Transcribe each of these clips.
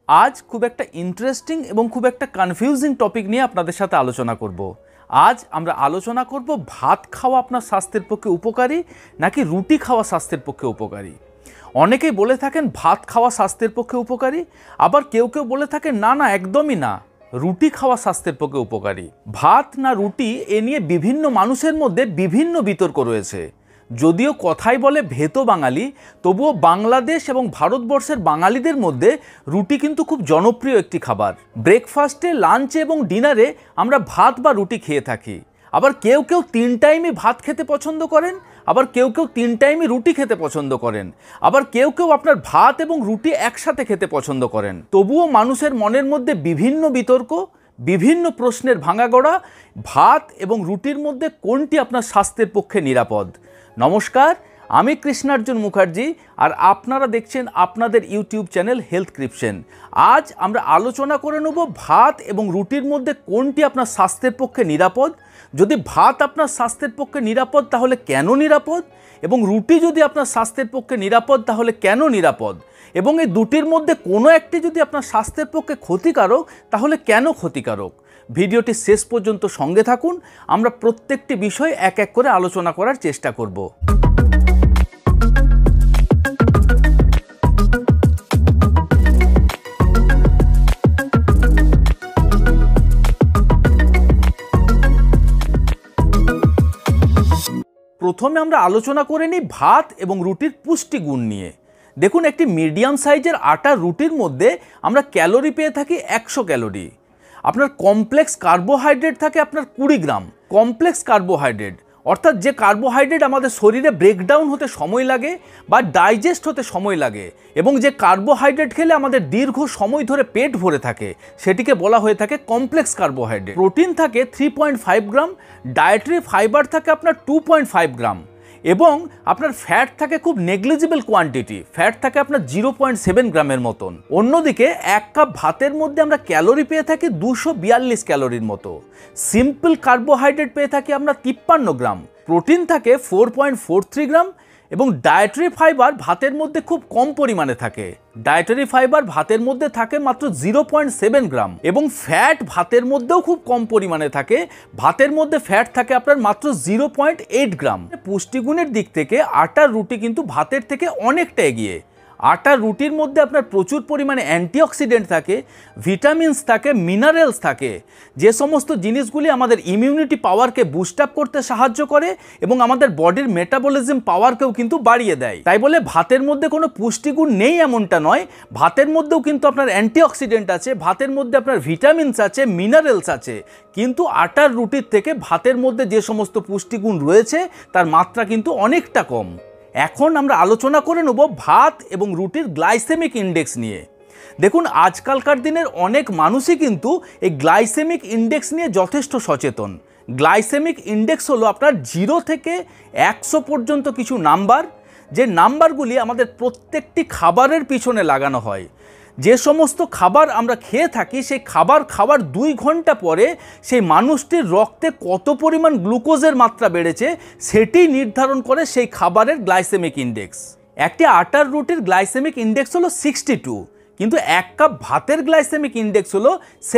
आज खूब एक इंटरेस्टिंग एवं खूब एक कनफ्यूजिंग टपिक निये आपनादेर साथे आलोचना करब। आज आमरा आलोचना करब भात खावा आपनार स्वास्थ्येर पक्षे उपकारी नाकि रुटी खावा स्वास्थ्येर पक्षे उपकारी। अनेकेई बोले थाकेन भात खावा स्वास्थ्येर पक्षे उपकारी, आबार केउ केउ बोले थाकेन ना ना एकदमई ना, रुटी खावा स्वास्थ्येर पक्षे उपकारी। भात ना रुटी ए निये विभिन्न मानुषेर मध्य विभिन्न बितर्क रयेछे। যদিও কথাই বলে ভেতো বাঙালি, তবুও বাংলাদেশ এবং ভারতবর্ষের বাঙালিদের মধ্যে রুটি কিন্তু খুব জনপ্রিয় একটি খাবার। ব্রেকফাস্টে, লাঞ্চে এবং ডিনারে আমরা ভাত বা রুটি খেয়ে থাকি। আবার কেউ কেউ 3 টাইমই ভাত খেতে পছন্দ করেন, আবার কেউ কেউ 3 টাইমই রুটি খেতে পছন্দ করেন, আবার কেউ কেউ আপনার ভাত এবং রুটি একসাথে খেতে পছন্দ করেন। তবুও মানুষের মনের মধ্যে বিভিন্ন বিতর্ক, বিভিন্ন প্রশ্নের ভাঙাগড়া, ভাত এবং রুটির মধ্যে কোনটি আপনার স্বাস্থ্যের পক্ষে নিরাপদ। नमस्कार, आमी कृष्णार्जुन मुखार्जी और आपनारा देखছেন आपनादेर यूट्यूब चैनल हेल्थ क्रिप्शन। आज आमरा आलोचना करे नेब भात एवं रुटिर मध्य कोनटी आपनार स्वास्थ्येर पक्षे निरापद। यदि भात आपनार स्वास्थ्येर पक्षे निरापद ताहले केन निरापद, एवं रुटी यदि आपनार स्वास्थ्येर पक्षे निरापद ताहले केन निरापद, एवं এই দুটির মধ্যে কোনো একটি যদি আপনার স্বাস্থ্যের পক্ষে ক্ষতিকারক তাহলে কেন ক্ষতিকারক। ভিডিওটি শেষ পর্যন্ত সঙ্গে থাকুন, আমরা প্রত্যেকটি বিষয় এক এক করে আলোচনা করার চেষ্টা করব। প্রথমে আমরা আলোচনা করে নিই ভাত এবং রুটির পুষ্টিগুণ নিয়ে। দেখুন, একটি মিডিয়াম সাইজের আটার রুটির মধ্যে আমরা ক্যালোরি পেয়ে থাকি 100 ক্যালোরি। আপনার কমপ্লেক্স কার্বোহাইড্রেট থাকে আপনার 20 গ্রাম। কমপ্লেক্স কার্বোহাইড্রেট অর্থাৎ যে কার্বোহাইড্রেট আমাদের শরীরে ব্রেকডাউন হতে সময় লাগে বা ডাইজেস্ট হতে সময় লাগে এবং যে কার্বোহাইড্রেট খেলে আমাদের দীর্ঘ সময় ধরে পেট ভরে থাকে সেটিকে বলা হয়ে থাকে কমপ্লেক্স কার্বোহাইড্রেট। প্রোটিন থাকে 3.5 গ্রাম, ডায়েটারি ফাইবার থাকে আপনার 2.5 গ্রাম এবং আপনার ফ্যাট থাকে খুব নেগলিজিবল কোয়ান্টিটি, ফ্যাট থাকে আপনার 0.7 গ্রামের মতন। অন্যদিকে 1 কাপ ভাতের মধ্যে আমরা ক্যালোরি পেয়ে থাকি 242 ক্যালোরির মতো। সিম্পল কার্বোহাইড্রেট পেয়ে থাকি আমরা 53 গ্রাম। প্রোটিন থাকে 4.43 গ্রাম এবং ডায়েটারি ফাইবার ভাতের মধ্যে খুব কম পরিমাণে থাকে। ডায়েটারি ফাইবার ভাতের মধ্যে থাকে মাত্র 0.7 গ্রাম এবং ফ্যাট ভাতের মধ্যেও খুব কম পরিমাণে থাকে। ভাতের মধ্যে ফ্যাট থাকে আপনার মাত্র 0.8 গ্রাম। পুষ্টিগুণের দিক থেকে আটার রুটি কিন্তু ভাতের থেকে অনেকটা এগিয়ে। আটার রুটির মধ্যে আপনার প্রচুর পরিমাণে অ্যান্টিঅক্সিডেন্ট থাকে, ভিটামিনস থাকে, মিনারেলস থাকে, যে সমস্ত জিনিসগুলি আমাদের ইমিউনিটি পাওয়ারকে বুস্ট আপ করতে সাহায্য করে এবং আমাদের বডির মেটাবলিজম পাওয়ারকেও কিন্তু বাড়িয়ে দেয়। তাই বলে ভাতের মধ্যে কোনো পুষ্টিগুণ নেই এমনটা নয়, ভাতের মধ্যেও কিন্তু আপনার অ্যান্টিঅক্সিডেন্ট আছে, ভাতের মধ্যে আপনার ভিটামিনস আছে, মিনারেলস আছে, কিন্তু আটার রুটির থেকে ভাতের মধ্যে যে সমস্ত পুষ্টিগুণ রয়েছে তার মাত্রা কিন্তু অনেকটা কম। এখন আমরা আলোচনা করে নেব ভাত এবং রুটির গ্লাইসেমিক ইন্ডেক্স নিয়ে। দেখুন, আজকালকার দিনের অনেক মানুষই কিন্তু এই গ্লাইসেমিক ইন্ডেক্স নিয়ে যথেষ্ট সচেতন। গ্লাইসেমিক ইন্ডেক্স হলো আপনার 0 থেকে 100 পর্যন্ত কিছু নাম্বার, যে নাম্বারগুলি আমাদের প্রত্যেকটি খাবারের পিছনে লাগানো হয়। যে সমস্ত খাবার আমরা খেয়ে থাকি সেই খাবার খাওয়ার 2 ঘন্টা পরে সেই মানুষটির রক্তে কত পরিমাণ গ্লুকোজের মাত্রা বেড়েছে সেটি নির্ধারণ করে সেই খাবারের গ্লাইসেমিক ইন্ডেক্স। একটি আটার রুটির গ্লাইসেমিক ইন্ডেক্স হলো 62, কিন্তু 1 কাপ ভাতের গ্লাইসেমিক ইন্ডেক্স হলো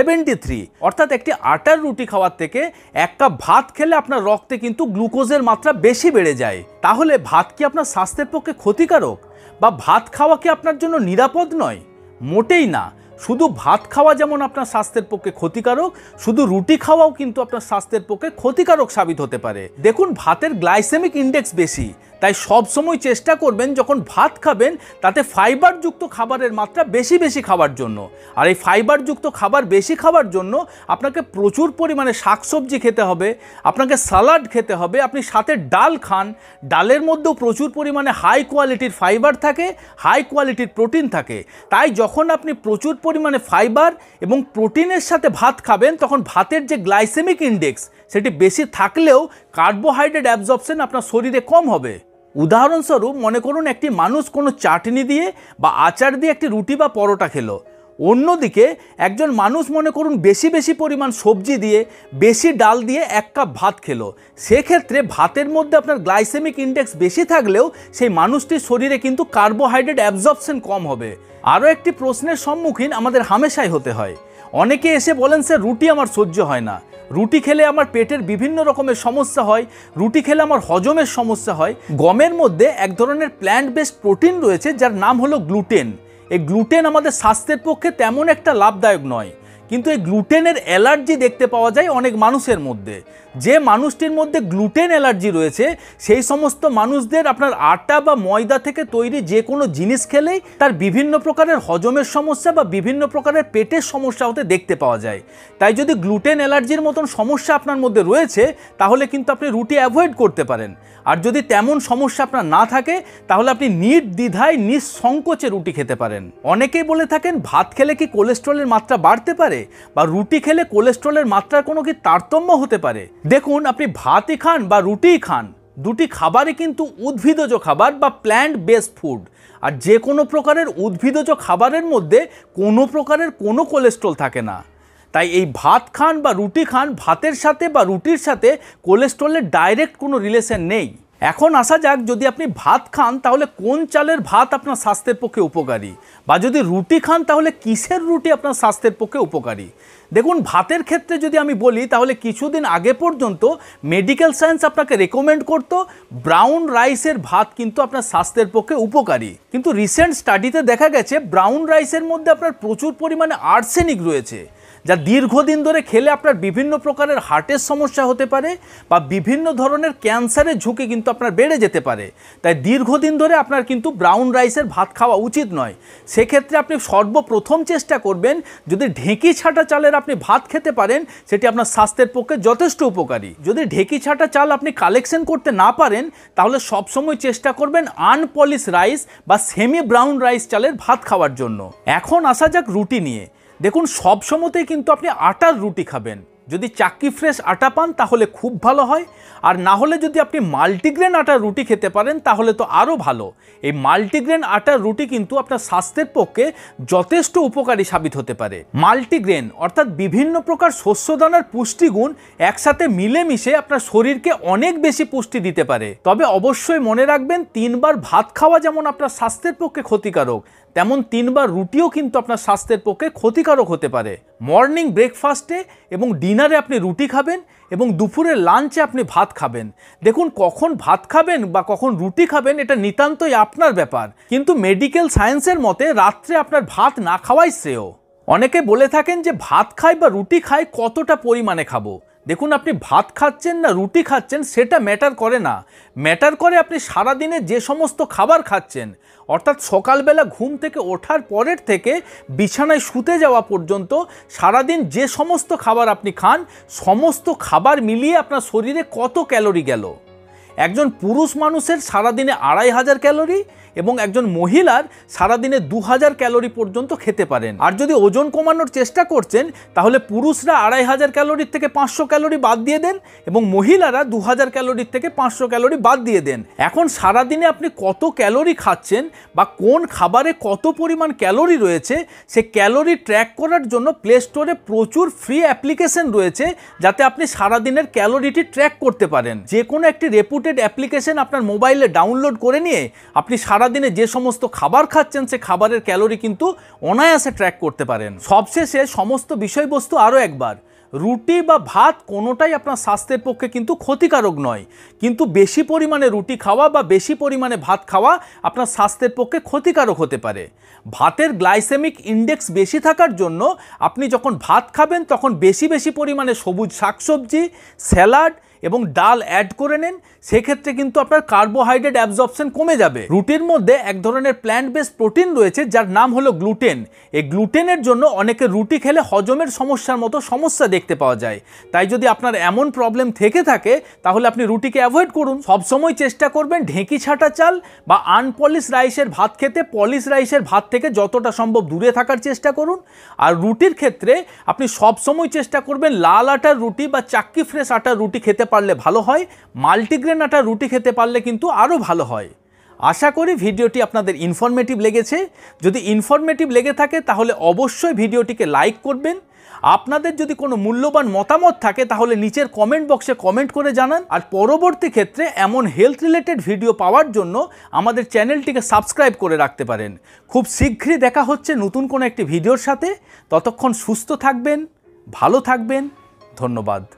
73। অর্থাৎ একটি আটার রুটি খাওয়ার থেকে 1 কাপ ভাত খেলে আপনার রক্তে কিন্তু গ্লুকোজের মাত্রা বেশি বেড়ে যায়। তাহলে ভাত কি আপনার স্বাস্থ্যের পক্ষে ক্ষতিকারক বা ভাত খাওয়া কি আপনার জন্য নিরাপদ নয়? মোটেই না। শুধু ভাত খাওয়া যেমন আপনার স্বাস্থ্যের পক্ষে ক্ষতিকারক, শুধু রুটি খাওয়াও কিন্তু আপনার স্বাস্থ্যের পক্ষে ক্ষতিকারক সাবিত হতে পারে। দেখুন, ভাতের গ্লাইসেমিক ইন্ডেক্স বেশি, তাই সব সময় চেষ্টা করবেন যখন ভাত খাবেন তাতে ফাইবারযুক্ত খাবারের মাত্রা বেশি বেশি খাওয়ার জন্য। আর এই ফাইবারযুক্ত খাবার বেশি খাওয়ার জন্য আপনাকে প্রচুর পরিমাণে শাকসবজি খেতে হবে, আপনাকে সালাড খেতে হবে, আপনি সাথে ডাল খান। ডালের মধ্যেও প্রচুর পরিমাণে হাই কোয়ালিটির ফাইবার থাকে, হাই কোয়ালিটির প্রোটিন থাকে। তাই যখন আপনি প্রচুর পরিমাণে ফাইবার এবং প্রোটিনের সাথে ভাত খাবেন তখন ভাতের যে গ্লাইসেমিক ইন্ডেক্স সেটি বেশি থাকলেও কার্বোহাইড্রেট অ্যাবজর্পশন আপনার শরীরে কম হবে। উদাহরণস্বরূপ মনে করুন একটি মানুষ কোনো চাটনি দিয়ে বা আচার দিয়ে একটি রুটি বা পরোটা খেলো, অন্যদিকে একজন মানুষ মনে করুন বেশি বেশি পরিমাণ সবজি দিয়ে বেশি ডাল দিয়ে 1 কাপ ভাত খেলো, সেক্ষেত্রে ভাতের মধ্যে আপনার গ্লাইসেমিক ইন্ডেক্স বেশি থাকলেও সেই মানুষটির শরীরে কিন্তু কার্বোহাইড্রেট অ্যাবজর্পশন কম হবে। আরও একটি প্রশ্নের সম্মুখীন আমাদের হামেশাই হতে হয়। অনেকে এসে বলেন স্যার রুটি আমার সহ্য হয় না, রুটি খেলে আমার পেটের বিভিন্ন রকমের সমস্যা হয়, রুটি খেলে আমার হজমের সমস্যা হয়। গমের মধ্যে এক ধরনের প্ল্যান্ট বেসড প্রোটিন রয়েছে যার নাম হলো গ্লুটেন। এই গ্লুটেন আমাদের স্বাস্থ্যের পক্ষে তেমন একটা লাভদায়ক নয়, কিন্তু এই গ্লুটেনের অ্যালার্জি দেখতে পাওয়া যায় অনেক মানুষের মধ্যে। যে মানুষটির মধ্যে গ্লুটেন অ্যালার্জি রয়েছে সেই সমস্ত মানুষদের আপনার আটা বা ময়দা থেকে তৈরি যে কোনো জিনিস খেলেই তার বিভিন্ন প্রকারের হজমের সমস্যা বা বিভিন্ন প্রকারের পেটের সমস্যা হতে দেখতে পাওয়া যায়। তাই যদি গ্লুটেন অ্যালার্জির মতন সমস্যা আপনার মধ্যে রয়েছে তাহলে কিন্তু আপনি রুটি অ্যাভয়েড করতে পারেন। আর যদি তেমন সমস্যা আপনার না থাকে তাহলে আপনি নির্দ্বিধায় নিঃসংকোচে রুটি খেতে পারেন। অনেকেই বলে থাকেন ভাত খেলে কি কোলেস্ট্রলের মাত্রা বাড়তে পারে বা রুটি খেলে কোলেস্ট্রলের মাত্রার কোনো কি তারতম্য হতে পারে? দেখুন, আপনি ভাতই খান বা রুটিই খান, দুটি খাবারই কিন্তু উদ্ভিদজ খাবার বা প্ল্যান্ট বেসড ফুড। আর যে কোনো প্রকারের উদ্ভিদজ খাবারের মধ্যে কোনো প্রকারের কোনো কোলেস্ট্রল থাকে না। তাই এই ভাত খান বা রুটি খান, ভাতের সাথে বা রুটির সাথে কোলেস্ট্রলের ডাইরেক্ট কোনো রিলেশন নেই। এখন আসা যাক, যদি আপনি ভাত খান তাহলে কোন চালের ভাত আপনার স্বাস্থ্যের পক্ষে উপকারী, বা যদি রুটি খান তাহলে কিসের রুটি আপনার স্বাস্থ্যের পক্ষে উপকারী। দেখুন, ভাতের ক্ষেত্রে যদি আমি বলি তাহলে কিছুদিন আগে পর্যন্ত মেডিকেল সায়েন্স আপনাকে রেকমেন্ড করতো ব্রাউন রাইসের ভাত কিন্তু আপনার স্বাস্থ্যের পক্ষে উপকারী। কিন্তু রিসেন্ট স্টাডিতে দেখা গেছে ব্রাউন রাইসের মধ্যে আপনার প্রচুর পরিমাণে আর্সেনিক রয়েছে, যা দীর্ঘদিন ধরে খেলে আপনার বিভিন্ন প্রকারের হার্টের সমস্যা হতে পারে বা বিভিন্ন ধরনের ক্যান্সারের ঝুঁকি কিন্তু আপনার বেড়ে যেতে পারে। তাই দীর্ঘদিন ধরে আপনার কিন্তু ব্রাউন রাইসের ভাত খাওয়া উচিত নয়। সেক্ষেত্রে আপনি সর্বপ্রথম চেষ্টা করবেন যদি ঢেঁকি ছাঁটা চালের আপনি ভাত খেতে পারেন, সেটি আপনার স্বাস্থ্যের পক্ষে যথেষ্ট উপকারী। যদি ঢেঁকি ছাঁটা চাল আপনি কালেকশন করতে না পারেন তাহলে সবসময় চেষ্টা করবেন আনপলিশ রাইস বা সেমি ব্রাউন রাইস চালের ভাত খাওয়ার জন্য। এখন আসা যাক রুটি নিয়ে। দেখুন, সব সময়তেই কিন্তু আপনি আটার রুটি খাবেন। যদি চাক্কি ফ্রেশ আটা পান তাহলে খুব ভালো হয়, আর না হলে যদি আপনি মাল্টিগ্রেন আটার রুটি খেতে পারেন তাহলে তো আরও ভালো। এই মাল্টিগ্রেন আটার রুটি কিন্তু আপনার স্বাস্থ্যের পক্ষে যথেষ্ট উপকারী সাবিত হতে পারে। মাল্টিগ্রেন অর্থাৎ বিভিন্ন প্রকার শস্যদানার পুষ্টিগুণ একসাথে মিলেমিশে আপনার শরীরকে অনেক বেশি পুষ্টি দিতে পারে। তবে অবশ্যই মনে রাখবেন 3 বার ভাত খাওয়া যেমন আপনার স্বাস্থ্যের পক্ষে ক্ষতিকারক, তেমন 3 বার রুটিও কিন্তু আপনার স্বাস্থ্যের পক্ষে ক্ষতিকারক হতে পারে। মর্নিং ব্রেকফাস্টে এবং ডিনারে আপনি রুটি খাবেন এবং দুপুরের লাঞ্চে আপনি ভাত খাবেন। দেখুন, কখন ভাত খাবেন বা কখন রুটি খাবেন এটা নিতান্তই আপনার ব্যাপার, কিন্তু মেডিকেল সায়েন্সের মতে রাত্রে আপনার ভাত না খাওয়াই শ্রেয়। অনেকে বলে থাকেন যে ভাত খাই বা রুটি খাই কতটা পরিমাণে খাবো। দেখুন, আপনি ভাত খাচ্ছেন না রুটি খাচ্ছেন সেটা ম্যাটার করে না, ম্যাটার করে আপনি সারাদিনে যে সমস্ত খাবার খাচ্ছেন। অর্থাৎ সকালবেলা ঘুম থেকে ওঠার পরের থেকে বিছানায় শুতে যাওয়া পর্যন্ত সারাদিন যে সমস্ত খাবার আপনি খান সমস্ত খাবার মিলিয়ে আপনার শরীরে কত ক্যালোরি গেল। একজন পুরুষ মানুষের সারাদিনে 2500 ক্যালোরি এবং একজন মহিলার সারাদিনে 2000 ক্যালোরি পর্যন্ত খেতে পারেন। আর যদি ওজন কমানোর চেষ্টা করছেন তাহলে পুরুষরা 2500 ক্যালোরির থেকে 500 ক্যালোরি বাদ দিয়ে দেন এবং মহিলারা 2000 ক্যালোরির থেকে 500 ক্যালোরি বাদ দিয়ে দেন। এখন সারাদিনে আপনি কত ক্যালোরি খাচ্ছেন বা কোন খাবারে কত পরিমাণ ক্যালোরি রয়েছে সে ক্যালোরি ট্র্যাক করার জন্য প্লে স্টোরে প্রচুর ফ্রি অ্যাপ্লিকেশন রয়েছে, যাতে আপনি সারাদিনের ক্যালোরিটি ট্র্যাক করতে পারেন। যে কোনো একটি রেপুটেড অ্যাপ্লিকেশন আপনার মোবাইলে ডাউনলোড করে নিয়ে আপনি সারাদিনে যে সমস্ত খাবার খাচ্ছেন সে খাবারের ক্যালোরি কিন্তু অনায়াসে ট্র্যাক করতে পারেন। সবশেষে সমস্ত বিষয়বস্তু আরও একবার, রুটি বা ভাত কোনোটাই আপনার স্বাস্থ্যের পক্ষে কিন্তু ক্ষতিকারক নয়, কিন্তু বেশি পরিমাণে রুটি খাওয়া বা বেশি পরিমাণে ভাত খাওয়া আপনার স্বাস্থ্যের পক্ষে ক্ষতিকারক হতে পারে। ভাতের গ্লাইসেমিক ইন্ডেক্স বেশি থাকার জন্য আপনি যখন ভাত খাবেন তখন বেশি বেশি পরিমাণে সবুজ শাকসবজি, স্যালাড এবং ডাল অ্যাড করে নেন, সেক্ষেত্রে কিন্তু আপনার কার্বোহাইড্রেট অ্যাবজর্পশন কমে যাবে। রুটির মধ্যে এক ধরনের প্ল্যান্ট বেসড প্রোটিন রয়েছে যার নাম হলো গ্লুটেন। এই গ্লুটেনের জন্য অনেকে রুটি খেলে হজমের সমস্যার মতো সমস্যা দেখতে পাওয়া যায়। তাই যদি আপনার এমন প্রবলেম থেকে থাকে তাহলে আপনি রুটিকে অ্যাভয়েড করুন। সবসময় চেষ্টা করবেন ঢেঁকি ছাঁটা চাল বা আনপলিশ রাইসের ভাত খেতে, পলিশ রাইসের ভাত থেকে যতটা সম্ভব দূরে থাকার চেষ্টা করুন। আর রুটির ক্ষেত্রে আপনি সবসময় চেষ্টা করবেন লাল আটার রুটি বা চাক্কি ফ্রেশ আটার রুটি খেতে পারলে ভালো হয়, মাল্টিগ্রেন আটার রুটি খেতে পারলে কিন্তু আরও ভালো হয়। আশা করি ভিডিওটি আপনাদের ইনফরমেটিভ লেগেছে। যদি ইনফরমেটিভ লেগে থাকে তাহলে অবশ্যই ভিডিওটিকে লাইক করবেন। আপনাদের যদি কোনো মূল্যবান মতামত থাকে তাহলে নিচের কমেন্ট বক্সে কমেন্ট করে জানান। আর পরবর্তী ক্ষেত্রে এমন হেলথ রিলেটেড ভিডিও পাওয়ার জন্য আমাদের চ্যানেলটিকে সাবস্ক্রাইব করে রাখতে পারেন। খুব শীঘ্রই দেখা হচ্ছে নতুন কোনো একটি ভিডিওর সাথে। ততক্ষণ সুস্থ থাকবেন, ভালো থাকবেন। ধন্যবাদ।